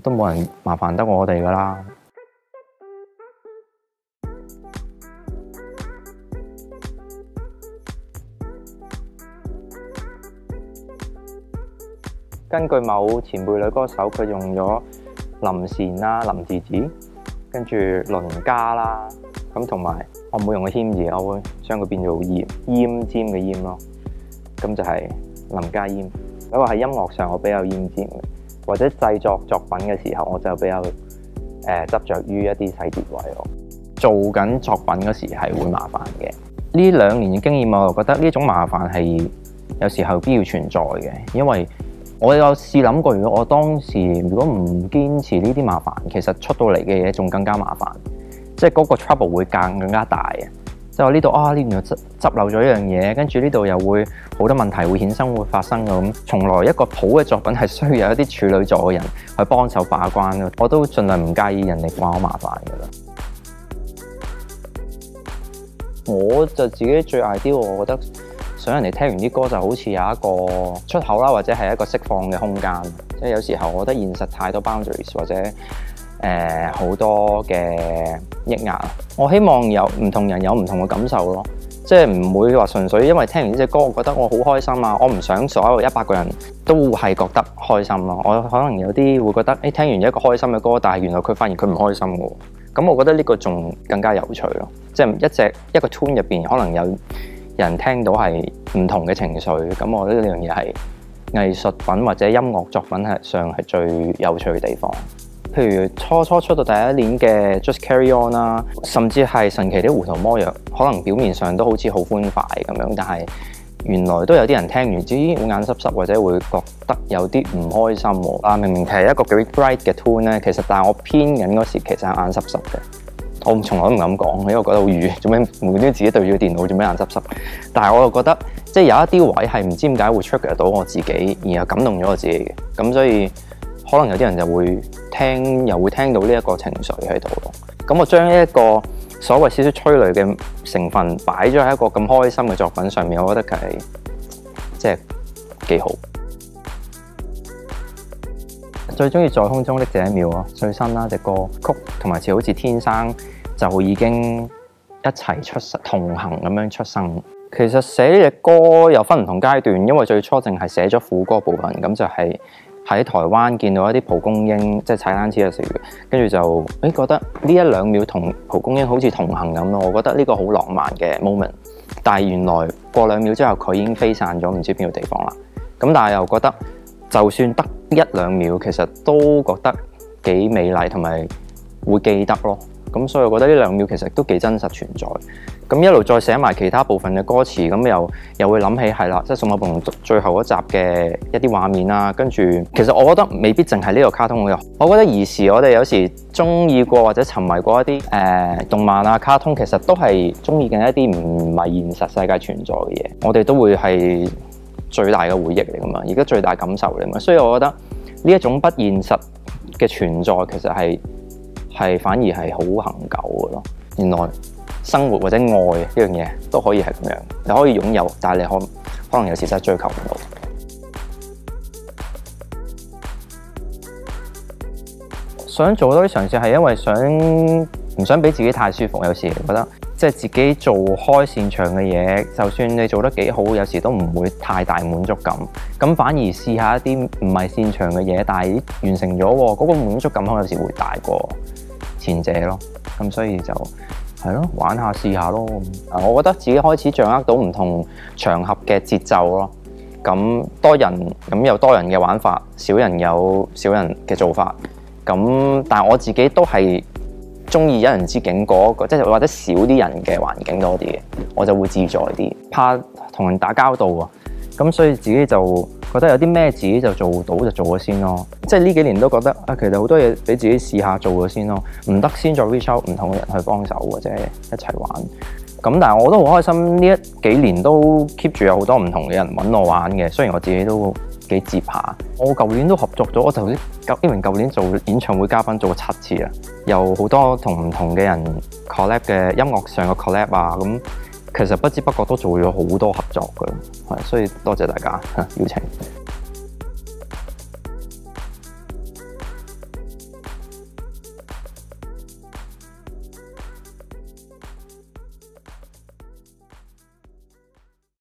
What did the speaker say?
都冇人麻煩得我哋㗎啦。根據某前輩女歌手，佢用咗林善啦、林志子，跟住鄰家啦，咁同埋我唔會用個謙字，我會將佢變做奄尖嘅奄咯。咁就係林家謙。不過喺音樂上我比較奄尖嘅，或者製作作品嘅時候我就比較執着於一啲細節位咯。做緊作品嗰時係會麻煩嘅。呢2年嘅經驗我就覺得呢種麻煩係有時候必要存在嘅，因為我有試諗過，如果我當時如果唔堅持呢啲麻煩，其實出到嚟嘅嘢仲更加麻煩，即係嗰個 trouble 會更加大嘅。即係我呢度呢度又執漏咗一樣嘢，跟住呢度又會好多問題會衍生會發生嘅咁。從來一個好嘅作品係需要有一啲處女座嘅人去幫手把關嘅。我都盡量唔介意人哋話我麻煩㗎啦。我就自己最 ideal，我覺得想人哋聽完啲歌就好似有一個出口啦，或者係一個釋放嘅空間。即係有時候我覺得現實太多 boundaries 或者好多嘅抑壓。我希望有唔同人有唔同嘅感受咯，即係唔會話純粹因為聽完呢隻歌，我覺得我好開心啊！我唔想所有100個人都係覺得開心咯。我可能有啲會覺得聽完一個開心嘅歌，但係原來佢發現佢唔開心嘅。咁我覺得呢個仲更加有趣咯。即係一個 tune 入邊可能有人聽到係唔同嘅情緒，咁我覺得呢樣嘢係藝術品或者音樂作品上係最有趣嘅地方。譬如初出到第1年嘅 Just Carry On 啦，甚至係神奇的糊塗魔藥，可能表面上都好似好歡快咁樣，但係原來都有啲人聽完之後會眼濕濕，或者會覺得有啲唔開心喎。明明係一個幾 bright 嘅 tune 咧，其實但係我編緊嗰時其實係眼濕濕嘅。我從來都唔敢講，因為我覺得好愚，做咩無端端自己對住個電腦做咩眼濕濕？但係我又覺得即係有一啲位係唔知點解會 trigger 到我自己，然後感動咗我自己嘅。咁所以可能有啲人就會又會聽到呢一個情緒喺度咯。咁我將呢一個所謂少少催淚嘅成分擺咗喺一個咁開心嘅作品上面，我覺得佢係即係幾好。最中意在空中的這一秒啊，最新啦隻歌曲同埋似好似天生就已經一齊出世同行咁樣出生。其實寫呢隻歌又分唔同階段，因為最初淨係寫咗副歌部分，咁就係喺台灣見到一啲蒲公英即係踩單車嘅時候，跟住就覺得呢1、2秒同蒲公英好似同行咁咯。我覺得呢個好浪漫嘅 moment， 但係原來過2秒之後佢已經飛散咗唔知邊個地方啦。咁但係又覺得就算得1、2秒，其實都覺得幾美麗同埋會記得咯。咁所以我覺得呢2秒其實都幾真實存在。咁一路再寫埋其他部分嘅歌詞，咁又會諗起係啦，即係數碼暴龍最後嗰集嘅一啲畫面啦。跟住其實我覺得未必淨係呢個卡通嘅。我覺得兒時我哋有時中意過或者沉迷過一啲動漫啊、卡通，其實都係中意緊一啲唔係現實世界存在嘅嘢。我哋都會係最大嘅回憶嚟噶嘛，而家最大感受嚟嘛。所以我覺得呢一種不現實嘅存在，其實係反而係好恆久嘅咯。原來生活或者愛呢樣嘢都可以係咁樣，你可以擁有，但係你可能有時真係追求唔到。想做多啲嘗試係因為唔想俾自己太舒服，有時覺得即係自己做開擅長嘅嘢，就算你做得幾好，有時都唔會太大滿足感。咁反而試下一啲唔係擅長嘅嘢，但係完成咗喎，嗰個滿足感可能有時會大過前者咯。咁所以就係咯，玩下試下咯。我覺得自己開始掌握到唔同場合嘅節奏咯。咁多人咁有多人嘅玩法，少人有少人嘅做法。咁但係我自己都係中意一人之境嗰個，即係或者少啲人嘅環境多啲嘅，我就會自在啲，怕同人打交道啊。咁所以自己就覺得有啲咩自己就做到就做咗先咯。即係呢幾年都覺得其實好多嘢俾自己試下做咗先咯，唔得先再 reach out 唔同嘅人去幫手或者一齊玩。咁但係我都好開心，呢幾年都 keep 住有好多唔同嘅人揾我玩嘅。雖然我自己都幾接下，我舊年都合作咗，我就因為舊年做演唱會嘉賓做過7次啦，有好多唔同嘅人 collab 嘅音樂上嘅 collab 啊，咁其實不知不覺都做咗好多合作㗎，係，所以多謝大家邀請。